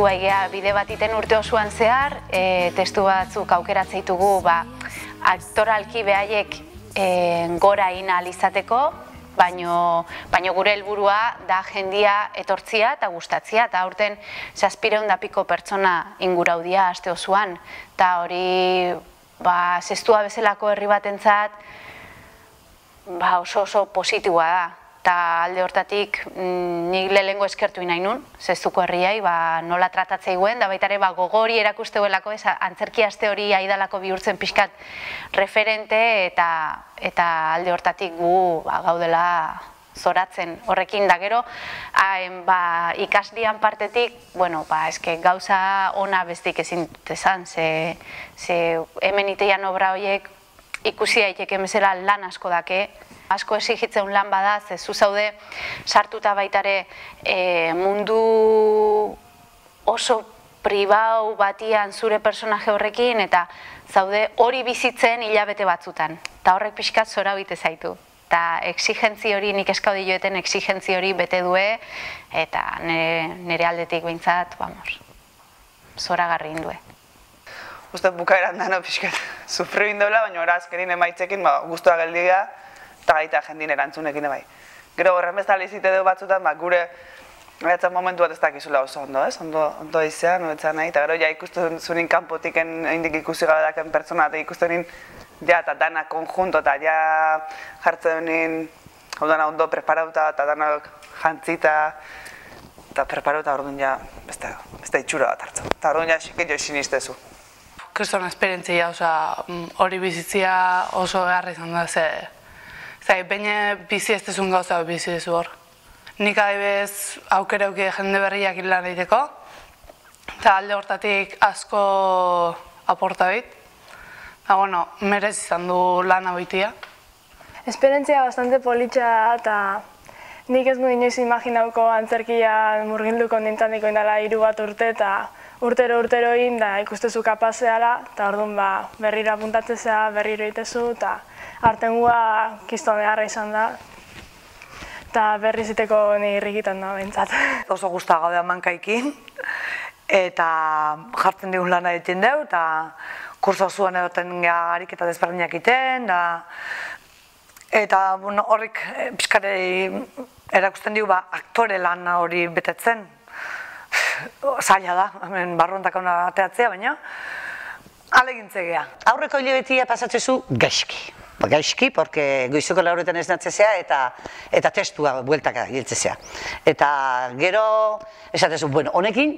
gu aigea bide bat iten urte osoan zehar, testu batzuk aukeratzea aktoralki behaiek gora ina alizateko, baino gure helburua da jendia etortzia eta gustatzia, eta aurten 700 pertsona inguraudia aste osoan, eta hori zestua bezalako herri batentzat oso positiboa da. Eta alde hortatik nik lehengo eskertu nahi nun, zeztuko herriai, nola tratatzea iguen, da baita ere gogori erakusteuelako, antzerki aste hori aidalako bihurtzen pixkat referente, eta alde hortatik gu gaudela zoratzen horrekin da gero, ikasdian partetik, eske gauza ona bestik ezin dezan, ze hemen iteian obra horiek ikusi daiteke bezala lan asko dake, asko exigitzen lan bada, ze zu zaude sartuta baitare mundu oso pribau batian zure personaje horrekin, eta zaude hori bizitzen hilabete batzutan, eta horrek pixkat zora bite zaitu. Eta exigentzi hori, nik eskaudi joeten exigentzi hori bete due, eta nire aldetik behintzat, zoragarri indue. Uste bukaeran dano pixkat sufriu indola, baina hori azkerin emaitzekin guztua geldiga, eta gaita jendin erantzunekin bai. Gero horren bezala izite dugu batzutan, gure momentu bat ez dakizula oso ondo, ez? Ondo izan, noetzan nahi, eta gero ja ikusten zurin kanpotik eindik ikusi gabe daken pertsona, eta ikusten nien eta dana konjunto, eta ja jartzen nien ondo preparauta, eta danak jantzita, eta preparauta orduan ja beste itxura bat hartzen. Eta orduan ja xiket jo sinistezu. Kriston esperientzia, hori bizitzia oso beharra izan da, Zai, baina bizi ez dezun gauza bizi dezu hor. Nik adibez aukera auki jende berriak lan egiteko, eta alde hortatik asko aporta bit. Eta, merez izan du lan abitia. Esperientzia bastante politxa, eta nik ez nuen inoiz imaginauko antzerkia murgilduko nintaniko indala 3 bat urte, eta urtero inda ikustezu kapazeala, eta orduan berriro apuntatzea, berriro itezu, eta artengua kiston beharra izan da, eta berriz iteko nire irrikitan da behintzat. Oso guztua gaudea mankaikin, eta jartzen digun lana egiten dugu, eta kurso zuen edoten ariketa desberdinak iten, eta horrik pixkarei erakusten dugu aktore lan hori betetzen. Zaila da, hemen barruantak hona ateatzea, baina alegintzegea. Aurreko hilabetia pasatzezu gaizki. Gaizki, porque goizuko lauretan ez natzezea eta testua bueltaka giltzezea. Eta gero, esatezu, honekin,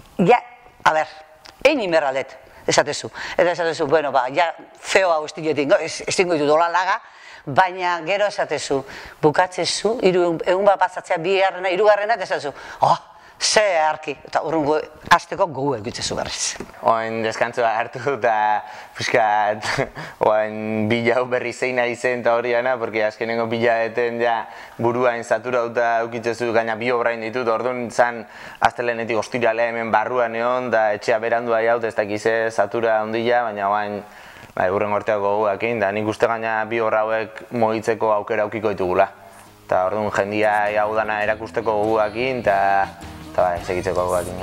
egin inberraldet, esatezu. Eta esatezu, feo hau estingo ditu dolalaga, baina gero esatezu, bukatzezu, egun bat pasatzea hirugarrena, eta esatezu, ze harki, eta urrungo azteko gogu egitzezu berriz. Oain deskantzua hartu eta puskat bila berri zeina izen eta hori gana, porque azkenengo bila eten buruain zaturauta eukitzezu gaina bi obrain ditut, orduan zan astelenetik ostirale hemen barruan egon, da etxea berandua jaut ez dakize zatura ondila, baina oain urren gorteako goguakin, da nik uste gaina bi obra hauek mogitzeko aukera aukiko ditugula. Eta orduan jendia hau dana erakusteko goguakin, eta segitzeko goguakin.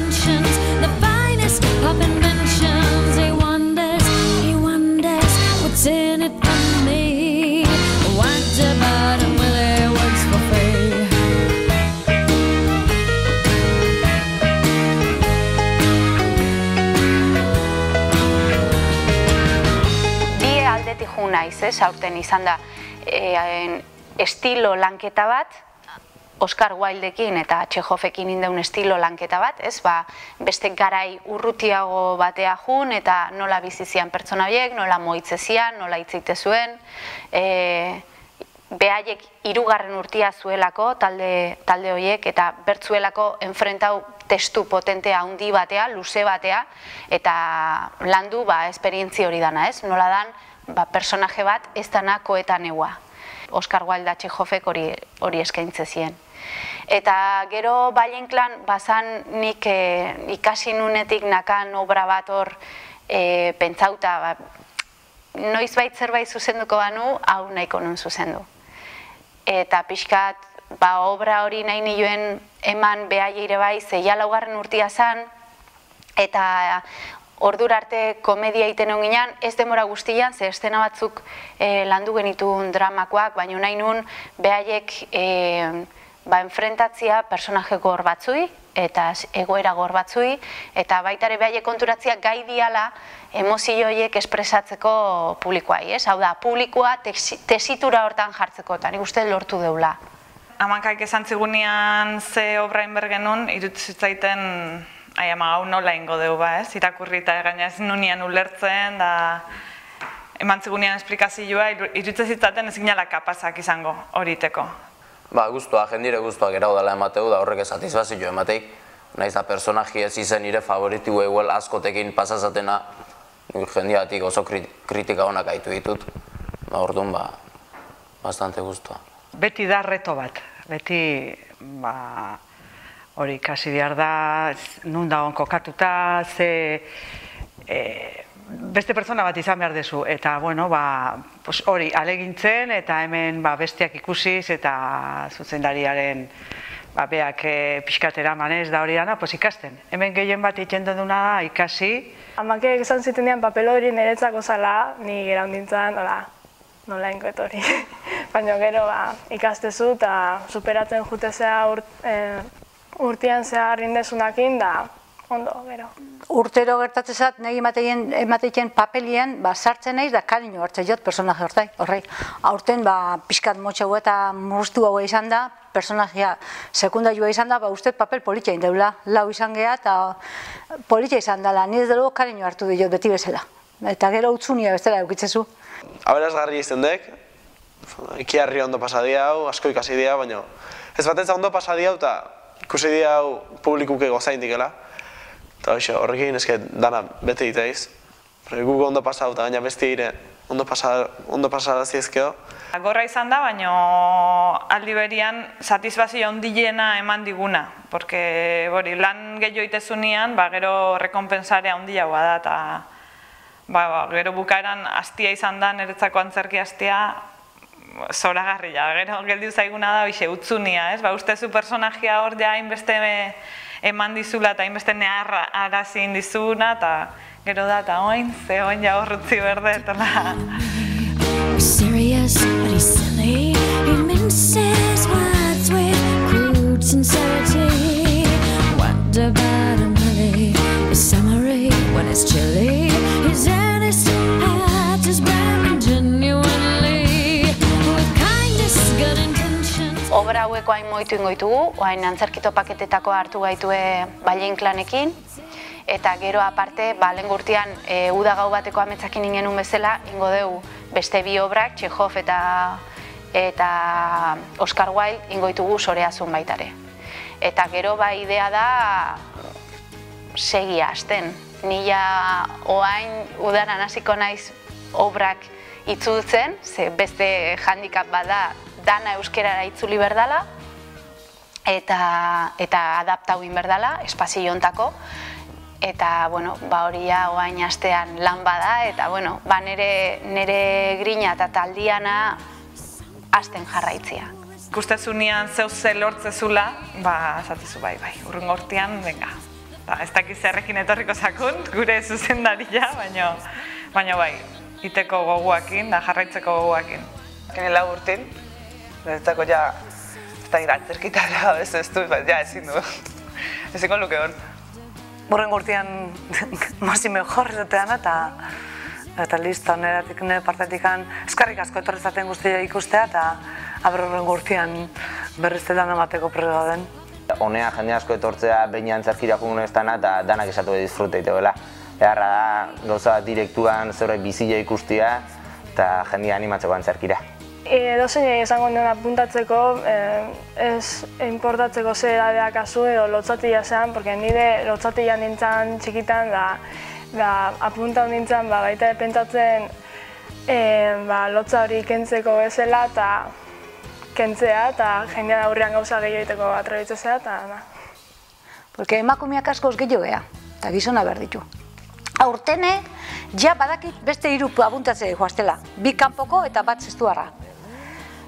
Bi aldetik ju naiz, aurten izan da estilo lanketa bat, Oscar Wildekin eta Txekhovekin indeun estilo lanketa bat, beste garai urrutiago batea jun, eta nola bizizian pertsona horiek, nola moitzezian, nola hitzeite zuen, behaiek 3. urtia zuelako talde horiek, eta bertzuelako enfrentau testu potentea handi batea, luze batea, eta landu esperientzi hori dana, nola dan personaje bat ez dana koetan eua. Oscar Wilde Txekhovek hori eskaintze zien. Eta gero Bailenklan bazan nik ikasi nunetik nakan obra bat hor pentsauta, noizbait zerbait zuzenduko banu, hau nahiko nun zuzendu. Eta pixkat obra hori nahi nioen eman behaieire bai, zeia laugarren urtia zan, eta ordura arte komedia egiten hon ginen, ez demora guztian, ze estena batzuk landu genitun dramakoak, baina nahi nun behaiek enfrentatzia personaje gor batzui, eta egoera gor batzui, eta baitare behaiek konturatzia gai diala emozio horiek espresatzeko publikoai, ez? Hau da, publikoa tesitura hortan jartzeko, eta nik uste lortu deula. Amankaik esan zigunean ze obrain bergenun, irutitzaiten hau nola ingo deu ba, ez? Irakurri eta gaina ez nunian ulertzen, da eman zigunean esplikazioa, irutitzaten ez ginala kapazak izango horiteko. Ba, guztua, jendire guztuak erau dela emateu, da horrek satisfazio emateik. Naiz da personaji ez izen nire favoritigu eguel askotekin pasazatena, jendiatik oso kritika honak haitu ditut. Ba, orduan, bastante guztua. Beti da reto bat, beti, hori ikasi behar da, nun dagoen kokatuta, beste pertsona bat izan behar dezu, eta hori alegintzen, eta hemen besteak ikusiz, eta zuzendariaren beak pixkatera manez da hori dana, ikasten. Hemen gehien bat egiten duna da, ikasi. Amakek esan zitenean papel hori niretzako zala, ni gera hundintzen, nola ingoet hori. Baina gero ikastezu eta superatzen jutezea urtean zehar indezunakin, da ondo, gero. Urtero gertatzezat, nahi emateiten papelien, sartzen naiz da kariño hartzen jot personaje horrei. Aurten, pixkat motxau eta muruztu hau izan da, personajea sekundarioa izan da, uste papel politia indeula. Lau izan geha eta politia izan dela, nire dugu kariño hartu diot beti bezala. Eta gero utzunia bezala eukitzezu. Aberazgarri izten dek, ikiarri ondo pasadia hau, asko ikasi dia, baina ez batentza ondo pasadia hau eta ikusi dia hau publikuke gozain dikela. Eta horrekin ezke dana bete diteiz. Guk ondo pasau eta gaina besti ire ondo pasarazi ezkeo. Gorra izan da, baina aldi berian satisfazio ondilena eman diguna. Porque lan gehiago itezunean, gero rekompensarea ondila hua da, eta gero bukaeran hastia izan da, niretzako antzerki hastia, zoragarria. Gero geldiu zaiguna da, utzunia, ez? Ustezu personajia hor ja hainbeste eman dizula eta hainbeste neharra arazin dizuna, eta gero da, eta oin, ze oin ja horrutzi berde, eta Serious, but he's silly. He minces words with crude sincerity. What about a Malay, a summary when it's chilly? His earnest heart is burning genuinely with kindness, good intentions. Obra haueko hain moitu ingoitugu, hain antzerkito paketetako hartu gaitue Balein klanekin. Eta gero aparte, lehen gurtian uda gau bateko ametzakin ingenun bezala, ingo dugu beste bi obrak, Txehov eta Oscar Wilde ingoitugu Soreazun baitare. Eta gero idea da segia hasten. Nila oain udaran hasiko naiz obrak itzutzen, ze beste handikap bada dana euskerara itzuli berdala, eta adaptau berdala, espazio hontako. Eta, hori oain astean lan bada, eta, nire grina eta taldiana hasten jarraitzia. Ikustezunean zeu ze lortzezula, esatezu bai, urrungo hortian, venga. Ez dakiz zerrekin etorriko zakun, gure zuzendaria, baina bai, iteko goguakin, da jarraitzeko goguakin. Kene lau urtin, niretzako ez da antzerkitara, ez du, ezin du. Ezin luke hor. Horren gurtian marzi mejor esatean eta listo, nire partetik eskarrik asko etorrezaten guztia ikustea eta horren gurtian berriz lan emateko prego den. Honea jende asko etortzea behin antzerkira jugun ez dana eta danak esatu disfrute itegoela. Eharra da, gauza bat direktuan zeurek bizila ikustia eta jendea animatzeko antzerkira. Edozein izango nuen apuntatzeko, ez importatzeko ze edadeak azu edo lotzatia zean, porque nire lotzatia nintzen txikitan, da apunta nintzen baita pentsatzen lotza hori kentzeko bezala eta kentzea eta jendea aurrean gauza gehiago egiteko atrebitzea eta Porque emakumeak askoz gehiago geha, eta gizona behar ditu. Aurtene, ja badakit beste 3 apuntatzea joaztela, 2 kanpoko eta bat zestuarra.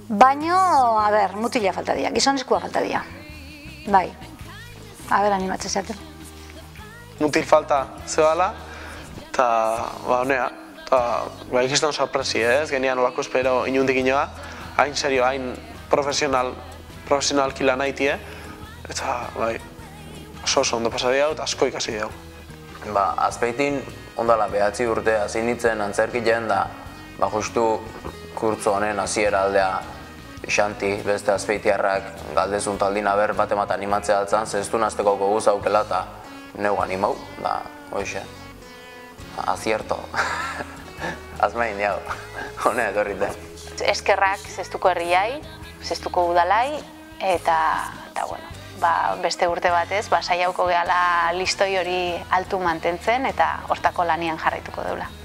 Baino, a ber, mutila falta dira, gizonezkoa falta dira. Bai, a ber, animatzen zaten. Mutil falta zebala, eta, honea, eta, ikistan sorpresi, ez? Genian olako espero inundik inoa, hain serio, hain profesionalki lan haitie, eta, bai, oso ondo pasadia eta asko ikasi dugu. Azpeitin ondala 9 urte hasi nintzen antzerkitzen da, justu kurtzo honen hasiera aldea Xanti, beste azpeitiarrak galdezun taldin aber bat animatzea altzan, zestun azteko goguz aukela eta neu animau, da, hoxe, azierto, azmain jau, honea etorrite. Eskerrak zeztuko herriai, zeztuko udalai, eta bueno, beste urte batez, saiatuko gehala listoi hori altu mantentzen eta hortako lanian jarraituko deula.